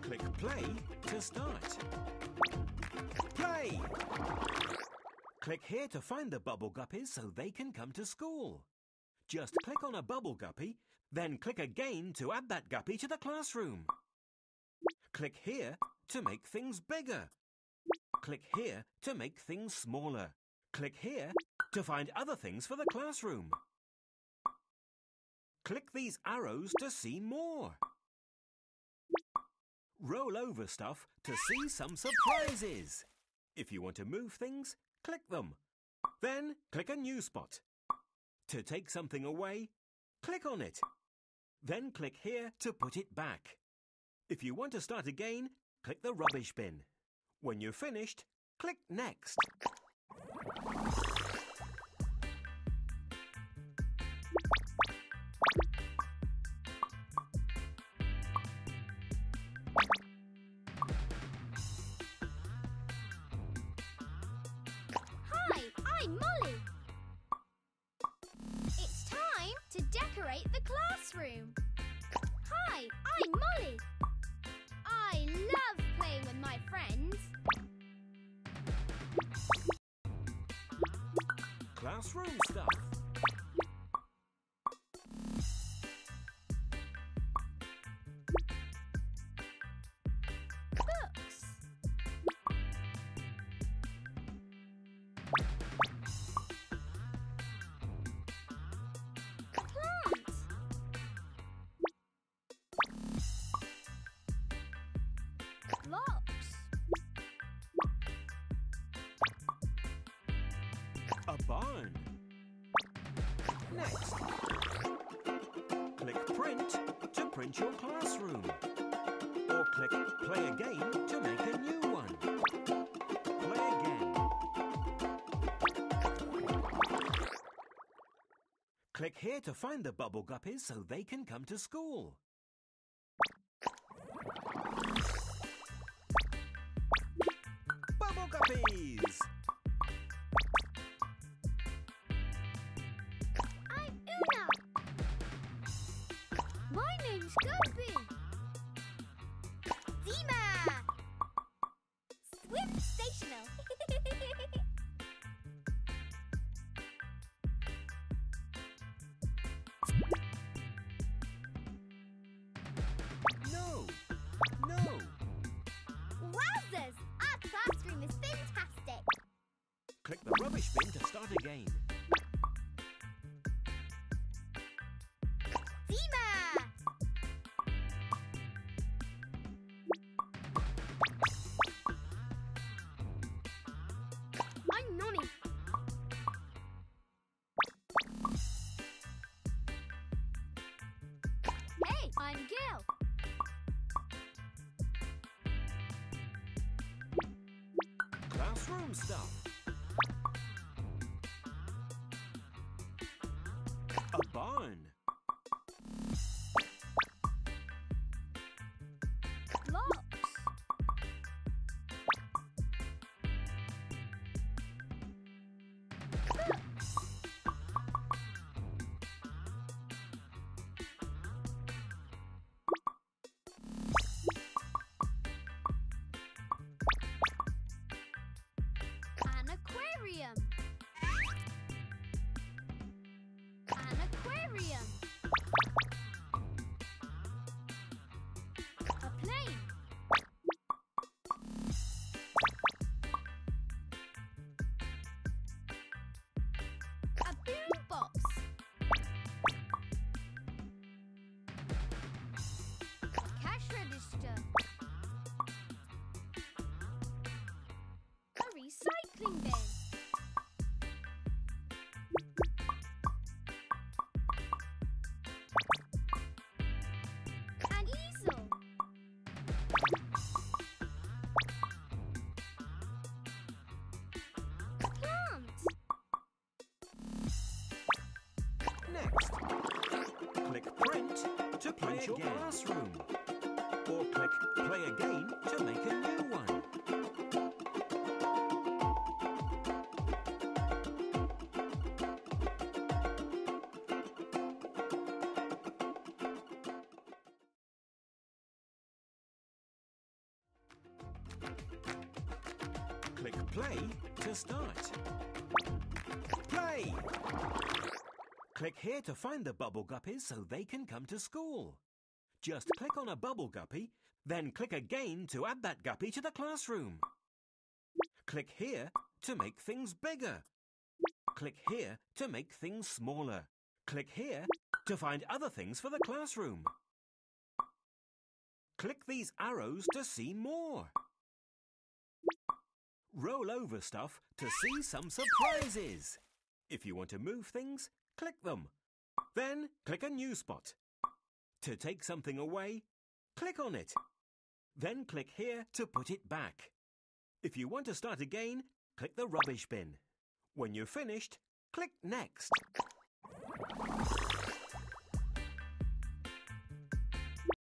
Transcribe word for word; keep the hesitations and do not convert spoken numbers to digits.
Click play to start. Play! Click here to find the bubble guppies so they can come to school. Just click on a bubble guppy, then click again to add that guppy to the classroom. Click here to make things bigger. Click here to make things smaller. Click here to find other things for the classroom. Click these arrows to see more. Roll over stuff to see some surprises. If you want to move things, click them. Then click a new spot. To take something away, click on it. Then click here to put it back. If you want to start again, click the rubbish bin. When you're finished, click Next. Hi, I'm Molly. It's time to decorate the classroom. Hi, I'm Molly. I love playing with my friends. Classroom stuff. Books. Plants. Blocks. A barn. Next. Click Print to print your classroom. Or click Play Again to make a new one. Play again. Click here to find the bubble guppies so they can come to school. Bubble guppies! I'm Una. My name's Gobi. Dima. Swim stational. No! No! Wowzers! Our classroom is fantastic. Click the rubbish bin to start again. Dima. I'm Nonny. Hey, I'm Gil. Classroom stuff. A barn. Blocks. Books. An aquarium. An aquarium. A plane. A boombox. A cash register. A recycling bin. An easel. A plant. Next. Click Print to print your classroom. Or click Play Again to make a new Play to start. Play! Click here to find the Bubble Guppies so they can come to school. Just click on a Bubble Guppy, then click again to add that guppy to the classroom. Click here to make things bigger. Click here to make things smaller. Click here to find other things for the classroom. Click these arrows to see more. Roll over stuff to see some surprises. If you want to move things, click them. Then click a new spot. To take something away, click on it. Then click here to put it back. If you want to start again, click the rubbish bin. When you're finished, click Next.